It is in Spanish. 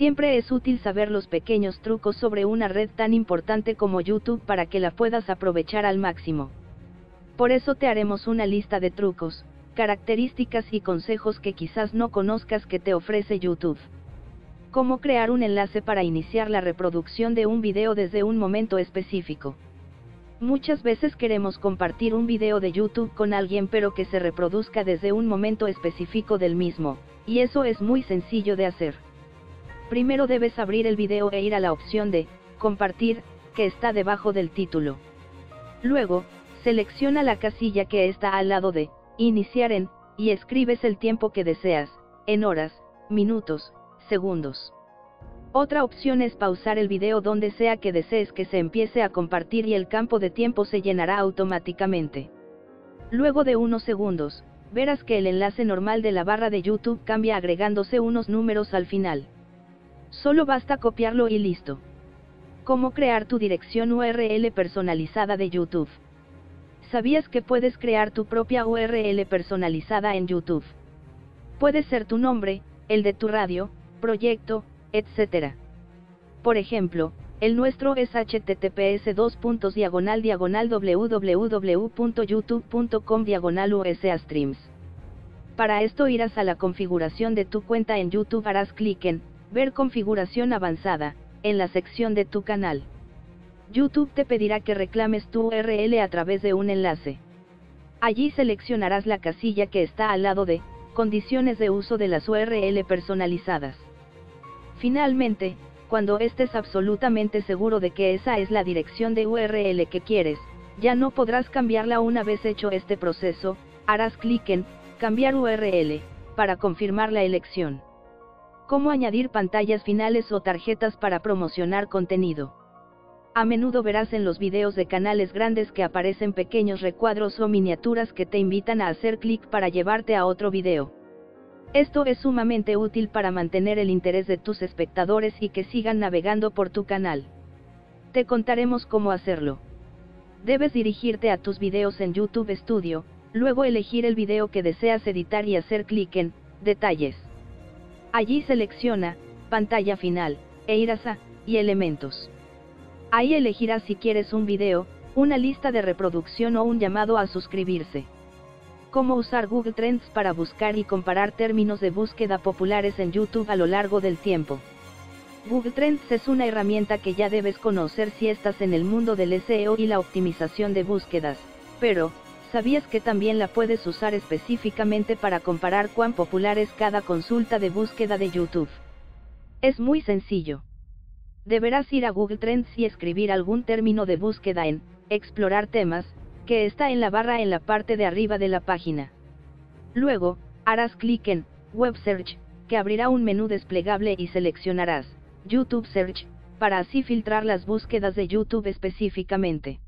Siempre es útil saber los pequeños trucos sobre una red tan importante como YouTube para que la puedas aprovechar al máximo. Por eso te haremos una lista de trucos, características y consejos que quizás no conozcas que te ofrece YouTube. Cómo crear un enlace para iniciar la reproducción de un video desde un momento específico. Muchas veces queremos compartir un video de YouTube con alguien pero que se reproduzca desde un momento específico del mismo, y eso es muy sencillo de hacer. Primero debes abrir el video e ir a la opción de compartir, que está debajo del título. Luego, selecciona la casilla que está al lado de iniciar en, y escribes el tiempo que deseas, en horas, minutos, segundos. Otra opción es pausar el video donde sea que desees que se empiece a compartir y el campo de tiempo se llenará automáticamente. Luego de unos segundos, verás que el enlace normal de la barra de YouTube cambia agregándose unos números al final. Solo basta copiarlo y listo. ¿Cómo crear tu dirección URL personalizada de YouTube? ¿Sabías que puedes crear tu propia URL personalizada en YouTube? Puede ser tu nombre, el de tu radio, proyecto, etc. Por ejemplo, el nuestro es https://www.youtube.com/usastreams. Para esto irás a la configuración de tu cuenta en YouTube, harás clic en Ver configuración avanzada, en la sección de tu canal. YouTube te pedirá que reclames tu URL a través de un enlace. Allí seleccionarás la casilla que está al lado de Condiciones de uso de las URL personalizadas. Finalmente, cuando estés absolutamente seguro de que esa es la dirección de URL que quieres, ya no podrás cambiarla. Una vez hecho este proceso, harás clic en Cambiar URL, para confirmar la elección. ¿Cómo añadir pantallas finales o tarjetas para promocionar contenido? A menudo verás en los videos de canales grandes que aparecen pequeños recuadros o miniaturas que te invitan a hacer clic para llevarte a otro video. Esto es sumamente útil para mantener el interés de tus espectadores y que sigan navegando por tu canal. Te contaremos cómo hacerlo. Debes dirigirte a tus videos en YouTube Studio, luego elegir el video que deseas editar y hacer clic en Detalles. Allí selecciona Pantalla final, e irás a y Elementos. Ahí elegirás si quieres un video, una lista de reproducción o un llamado a suscribirse. Cómo usar Google Trends para buscar y comparar términos de búsqueda populares en YouTube a lo largo del tiempo. Google Trends es una herramienta que ya debes conocer si estás en el mundo del SEO y la optimización de búsquedas, pero ¿sabías que también la puedes usar específicamente para comparar cuán popular es cada consulta de búsqueda de YouTube? Es muy sencillo. Deberás ir a Google Trends y escribir algún término de búsqueda en Explorar temas, que está en la barra en la parte de arriba de la página. Luego, harás clic en Web Search, que abrirá un menú desplegable y seleccionarás YouTube Search, para así filtrar las búsquedas de YouTube específicamente.